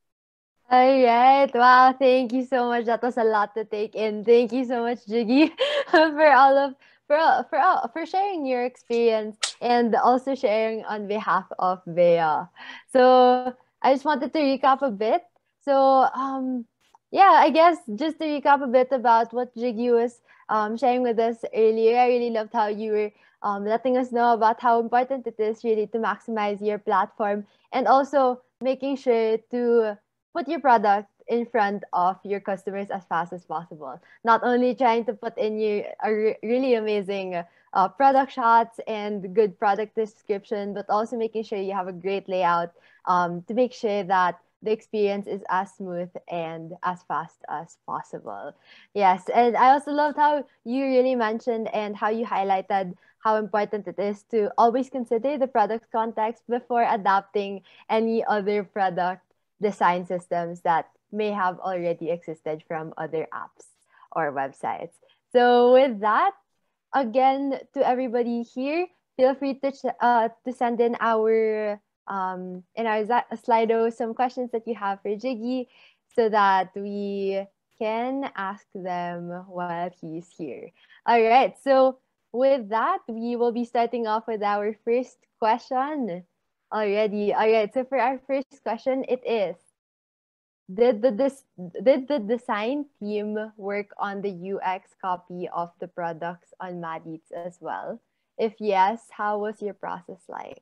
All right. Wow. Thank you so much. That was a lot to take in. Thank you so much, Jiggy, for all of for all- for all, for sharing your experience and also sharing on behalf of Bea. So I just wanted to recap a bit. So um yeah, I guess just to recap a bit about what Jiggy was um sharing with us earlier. I really loved how you were um letting us know about how important it is really to maximize your platform and also making sure to put your product in front of your customers as fast as possible. Not only trying to put in your a re- really amazing uh, product shots and good product description, but also making sure you have a great layout um, to make sure that the experience is as smooth and as fast as possible. Yes, and I also loved how you really mentioned and how you highlighted how important it is to always consider the product context before adapting any other product design systems that may have already existed from other apps or websites. So with that, again to everybody here, feel free to ch- uh, to send in our um in our za- Slido some questions that you have for Jiggy so that we can ask them while he's here. All right. So with that, we will be starting off with our first question. Already. All right. So for our first question, it is: Did the dis- did the design team work on the U X copy of the products on Mad Eats as well? If yes, how was your process like?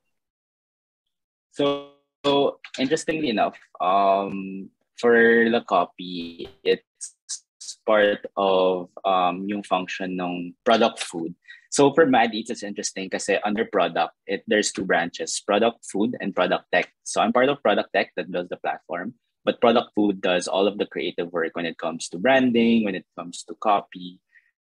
So interestingly enough, um, for the copy, it's part of um, yung function ng product food. So for Mad Eats, it's interesting kasi under product, it there's two branches: product food and product tech. So I'm part of product tech that builds the platform, but product food does all of the creative work when it comes to branding, when it comes to copy.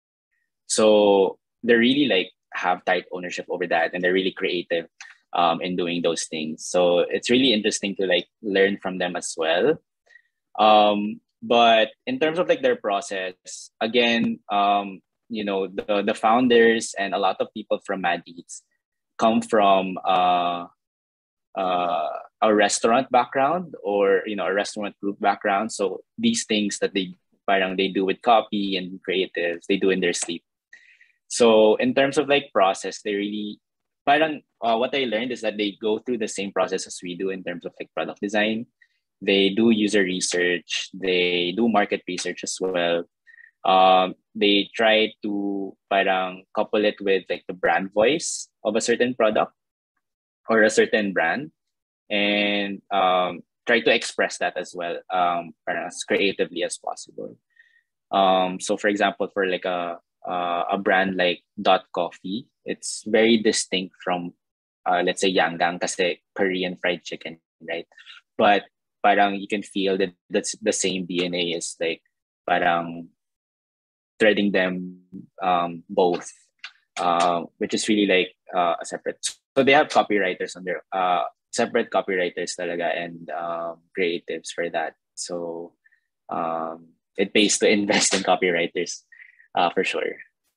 So they really like have tight ownership over that, and they're really creative um, in doing those things. So it's really interesting to like learn from them as well. Um, but in terms of like their process, again, um, you know, the the founders and a lot of people from Mad Eats come from uh, uh, a restaurant background, or you know, a restaurant group background. So these things that they parang they do with copy and creatives, they do in their sleep. So in terms of like process, they really parang uh, what I learned is that they go through the same process as we do in terms of like product design. They do user research, they do market research as well. Um, they try to parang couple it with like the brand voice of a certain product or a certain brand, and um, try to express that as well, um, parang as creatively as possible. Um, so for example, for like a uh, a brand like Dot Coffee, it's very distinct from uh, let's say Yanggang kasi Korean fried chicken, right? But parang you can feel that that's the same D N A is like parang threading them um, both, uh, which is really like uh, a separate. So they have copywriters on their uh, separate copywriters talaga and um, creatives for that. So um, it pays to invest in copywriters uh, for sure.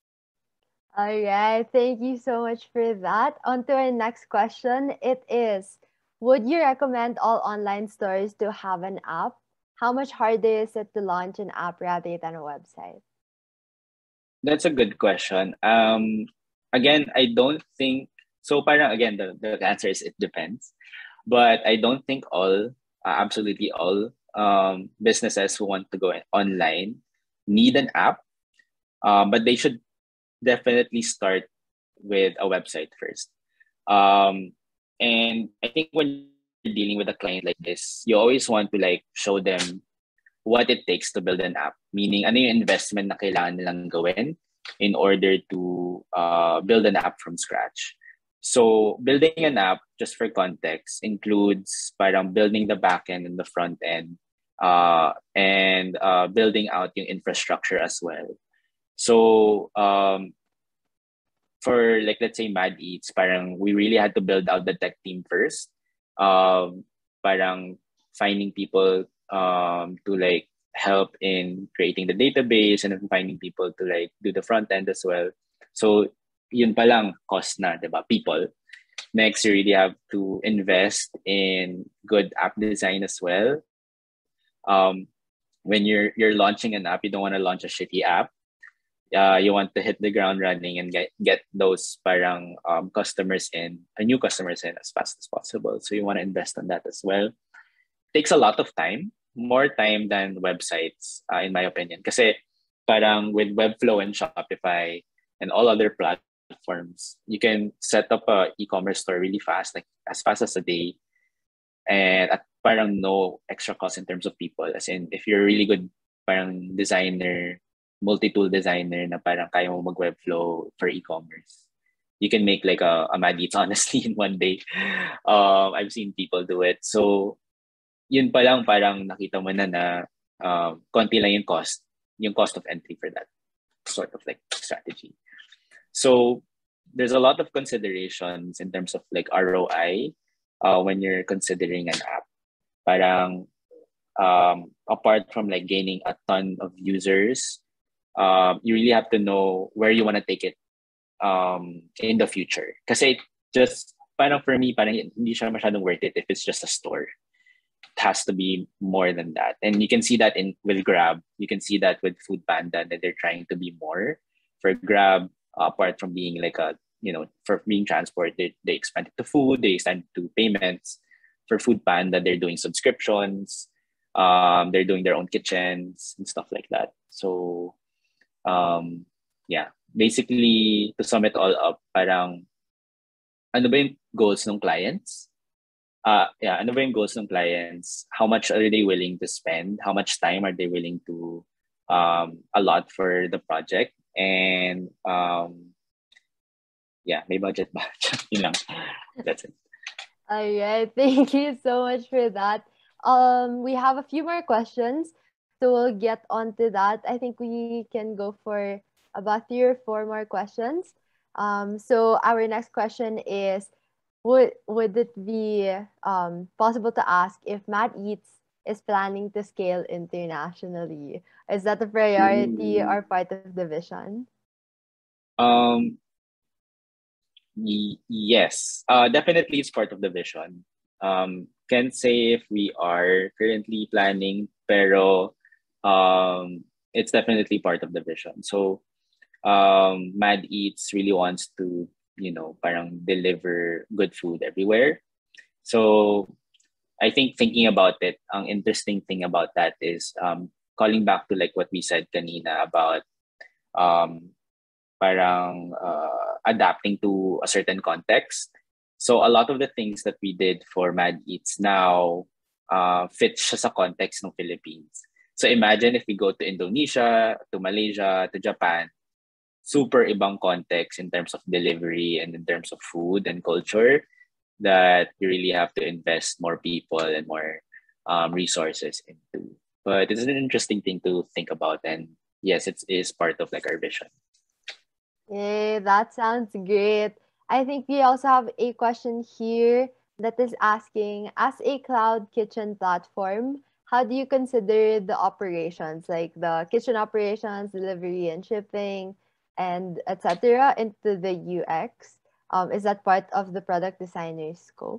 All right. Thank you so much for that. On to our next question. It is: Would you recommend all online stores to have an app? How much harder is it to launch an app rather than a website? That's a good question. Um, again, I don't think so. Parang again, the, the answer is it depends, but I don't think all, uh, absolutely all, um, businesses who want to go online need an app. Um, but they should definitely start with a website first. Um, and I think when you're dealing with a client like this, you always want to like show them what it takes to build an app. Meaning, ano yung investment na kailangan nilang gawin in order to uh, build an app from scratch. So building an app, just for context, includes parang building the backend and the front end, uh, and uh, building out yung infrastructure as well. So um, for like let's say Mad Eats, parang we really had to build out the tech team first. Um, parang finding people um to like help in creating the database, and then finding people to like do the front end as well. So yun pa lang cost na, diba? People. Next, you really have to invest in good app design as well. Um, when you're you're launching an app, you don't want to launch a shitty app. Uh, you want to hit the ground running and get get those parang um, customers in, uh, new customers in as fast as possible. So you want to invest on that as well. Takes a lot of time, more time than websites, uh, in my opinion. Kasi parang with Webflow and Shopify and all other platforms, you can set up a e-commerce store really fast, like as fast as a day, and at parang no extra cost in terms of people. As in, if you're a really good parang designer, multi-tool designer na parang kaya mo mag-Webflow for e-commerce, you can make like a, a Mad Eats honestly in one day. Um, I've seen people do it. So yun pa lang parang nakita mo na na um, konti lang yung cost, yung cost of entry for that sort of like strategy. So there's a lot of considerations in terms of like R O I uh, when you're considering an app. Parang um, apart from like gaining a ton of users, um, you really have to know where you want to take it um, in the future. Kasi just parang for me, parang hindi siya masyadong worth it if it's just a store. It has to be more than that. And you can see that in with Grab. You can see that with Food Panda that they're trying to be more. For Grab, uh, apart from being like a you know, for being transported, they expand it to food, they expand it to payments. For Food Panda, they're doing subscriptions, um, they're doing their own kitchens and stuff like that. So, um, yeah, basically, to sum it all up, parang, ano ba yung goals ng clients? Uh, yeah, ano ba yung goals ng clients? How much are they willing to spend? How much time are they willing to um, allot for the project? And um, yeah, may budget ba? Yun lang. That's it. All right. Thank you so much for that. Um, we have a few more questions, so we'll get on to that. I think we can go for about three or four more questions. Um, so our next question is, would would it be um, possible to ask if Matt Eats is planning to scale internationally? Is that a priority Ooh. or part of the vision? Um, y- yes, uh, definitely it's part of the vision. Um, can't say if we are currently planning, pero um, it's definitely part of the vision. So um, Mad Eats really wants to, you know, parang deliver good food everywhere. So I think thinking about it, ang interesting thing about that is um, calling back to like what we said kanina about um, parang uh, adapting to a certain context. So a lot of the things that we did for Mad Eats now uh, fit siya sa context ng Philippines. So imagine if we go to Indonesia, to Malaysia, to Japan, super ibang context in terms of delivery and in terms of food and culture that you really have to invest more people and more um, resources into. But it's an interesting thing to think about, and yes, it is part of like our vision. Yay, that sounds great. I think we also have a question here that is asking, as a cloud kitchen platform, how do you consider the operations, like the kitchen operations, delivery and shipping, and et cetera, into the U X? Um, is that part of the product designer's scope?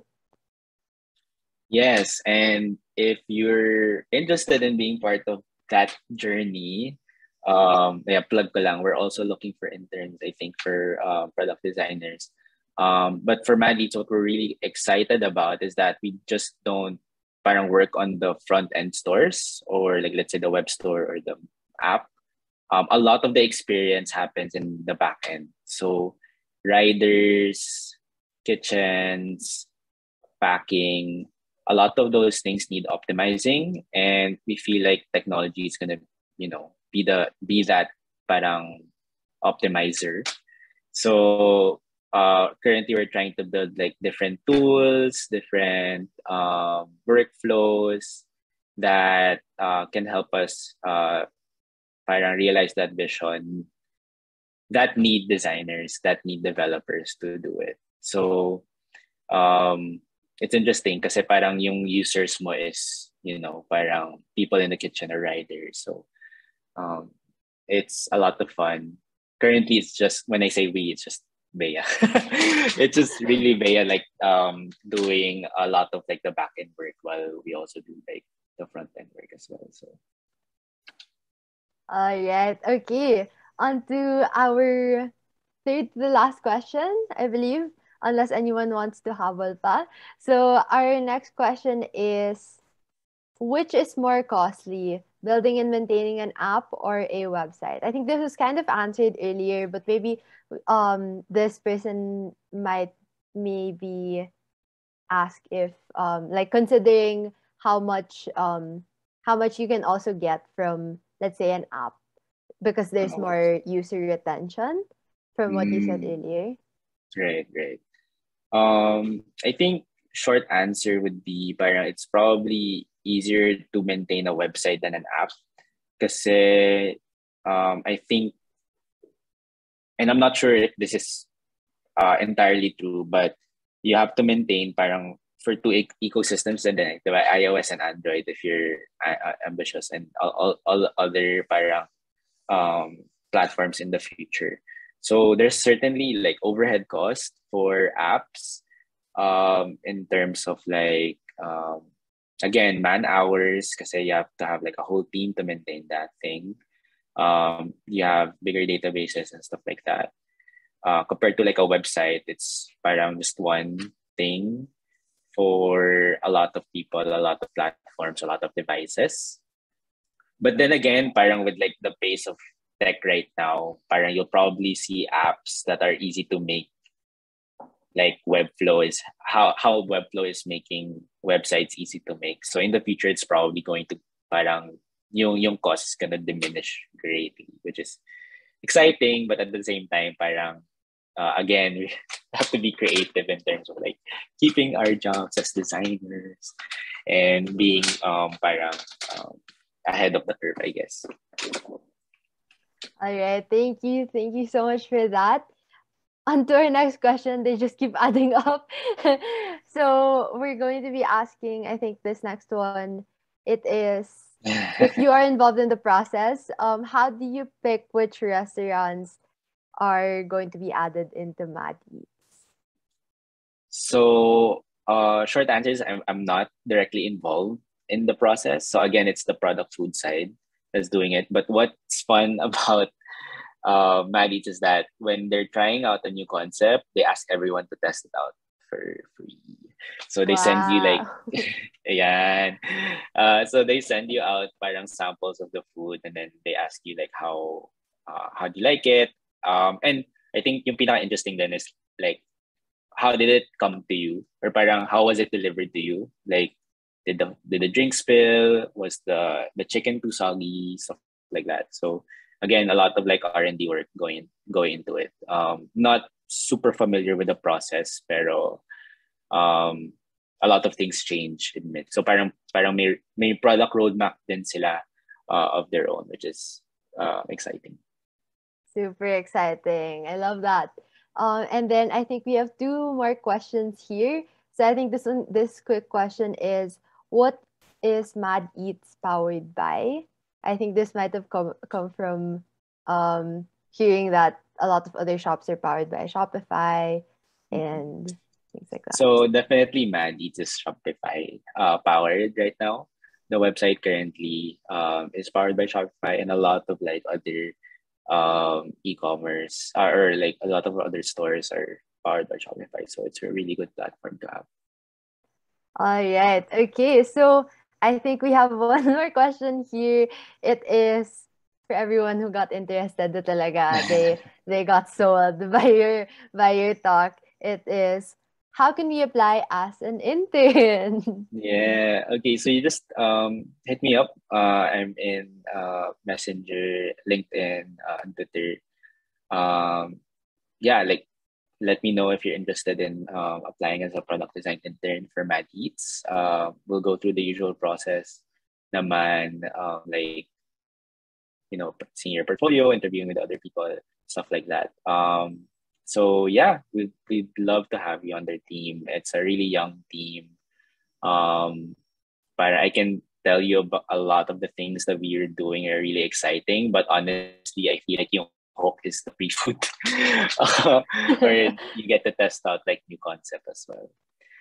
Yes, and if you're interested in being part of that journey, um, yeah, plug ko lang. We're also looking for interns, I think, for uh, product designers. Um, but for Madleads, what we're really excited about is that we just don't parang work on the front end stores or like let's say the web store or the app. Um, a lot of the experience happens in the back end. So riders, kitchens, packing, a lot of those things need optimizing, and we feel like technology is gonna, you know, be the be that parang optimizer. So uh, currently we're trying to build like different tools, different um, workflows that uh, can help us uh, parang realize that vision, that need designers, that need developers to do it. So um, it's interesting kasi parang yung users mo is, you know, parang people in the kitchen or riders. So um, it's a lot of fun. Currently, it's just, when I say we, it's just Bea. It's just really Bea like um, doing a lot of like the back end work while we also do like the front end work as well. So All right. Okay. On to our third to the last question, I believe, unless anyone wants to habol pa. So our next question is, which is more costly, building and maintaining an app or a website? I think this was kind of answered earlier, but maybe um this person might maybe ask if um like considering how much um how much you can also get from, let's say, an app, because on there's a website. more user retention from what you said Mm, earlier. right, right. Um, I think short answer would be parang it's probably easier to maintain a website than an app. Kasi um, I think, and I'm not sure if this is uh, entirely true, but you have to maintain parang for two e- ecosystems and then diba, iOS and Android if you're uh, uh, ambitious, and all, all, all other parang um, platforms in the future. So there's certainly like overhead cost for apps um, in terms of like um, again man hours kasi you have to have like a whole team to maintain that thing. Um, you have bigger databases and stuff like that. uh, compared to like a website, it's parang just one thing for a lot of people, a lot of platforms, a lot of devices. But then again, parang with like the pace of tech right now, parang you'll probably see apps that are easy to make, like Webflow is how how Webflow is making websites easy to make. So in the future, it's probably going to parang yung yung cost is gonna diminish greatly, which is exciting, but at the same time, parang uh, again, we have to be creative in terms of like keeping our jobs as designers and being um parang um, ahead of the curve, I guess. All right. Thank you. Thank you so much for that. On to our next question. They just keep adding up. So we're going to be asking, I think this next one, it is if you are involved in the process, um, how do you pick which restaurants are going to be added into Maddie? So, uh, short answer is I'm, I'm not directly involved in the process. So again, it's the product food side that's doing it. But what's fun about uh, Maddie's is that when they're trying out a new concept, they ask everyone to test it out for free. So they send you like, Wow. yeah, uh, so they send you out parang samples of the food, and then they ask you like how uh, how do you like it? Um, and I think yung pinaka interesting then is like how did it come to you, or parang how was it delivered to you? Like did the did the drink spill? Was the the chicken too soggy? Stuff like that. So again, a lot of like R and D work going going into it. Um, not super familiar with the process, pero um, a lot of things change in mid. So parang parang may may product roadmap din sila uh, of their own, which is uh, exciting. Super exciting. I love that. Um, and then I think we have two more questions here. So I think this one, this quick question is, what is Mad Eats powered by? I think this might have come come from um, hearing that a lot of other shops are powered by Shopify Mm-hmm. and things like that. So definitely Mandy is Shopify uh, powered right now. The website currently um, is powered by Shopify, and a lot of like other um, e-commerce uh, or like a lot of other stores are powered by Shopify. So it's a really good platform to have. All right. Okay. So I think we have one more question here. It is for everyone who got interested na talaga. They they got sold by your by your talk. It is, how can we apply as an intern? Yeah. Okay. So you just um hit me up. Uh, I'm in uh Messenger, LinkedIn, uh, and Twitter. Um, yeah, like let me know if you're interested in um, applying as a product design intern for Mad Eats. Uh, we'll go through the usual process naman, um, like, you know, seeing your portfolio, interviewing with other people, stuff like that. Um, so yeah, we'd, we'd love to have you on their team. It's a really young team. Um, but I can tell you about a lot of the things that we are doing are really exciting. But honestly, I feel like yung hook is the pre-food, uh, where you get to test out like new concept as well.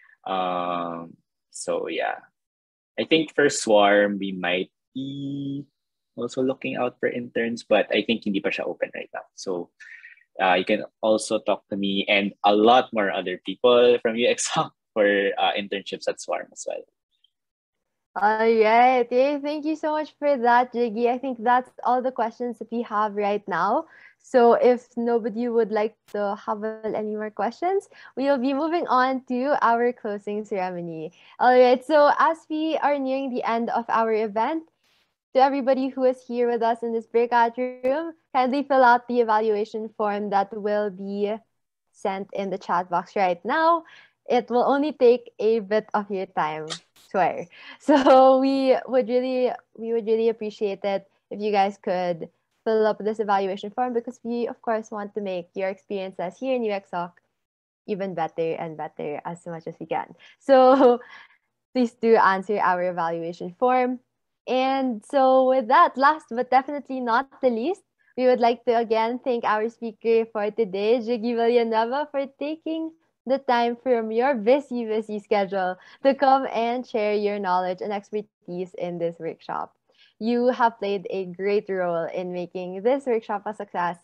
Um, so yeah, I think for Swarm we might be also looking out for interns, but I think hindi pa siya open right now. So uh, you can also talk to me and a lot more other people from U X for uh, internships at Swarm as well. All right. Yay, thank you so much for that, Jiggy. I think that's all the questions that we have right now. So if nobody would like to have any more questions, we'll be moving on to our closing ceremony. All right. So as we are nearing the end of our event, to everybody who is here with us in this breakout room, kindly fill out the evaluation form that will be sent in the chat box right now. It will only take a bit of your time, swear. So we would really we would really appreciate it if you guys could fill up this evaluation form, because we of course want to make your experiences here in U X Talk even better and better as much as we can. So please do answer our evaluation form. And so with that, last but definitely not the least, we would like to again thank our speaker for today, Jiggy Villanueva, for taking the time from your busy, busy schedule to come and share your knowledge and expertise in this workshop. You have played a great role in making this workshop a success,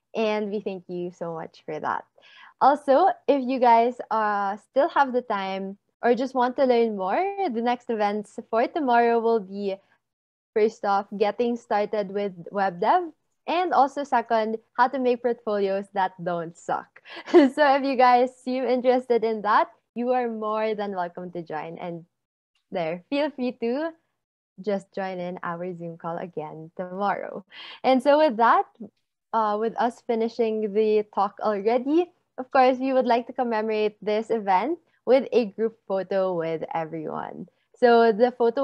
And we thank you so much for that. Also, if you guys uh, still have the time or just want to learn more, the next events for tomorrow will be first off, getting started with web dev. And also, second, how to make portfolios that don't suck. So, if you guys seem interested in that, you are more than welcome to join. And there, feel free to just join in our Zoom call again tomorrow. And so, with that, uh, with us finishing the talk already, of course, we would like to commemorate this event with a group photo with everyone. So, the photo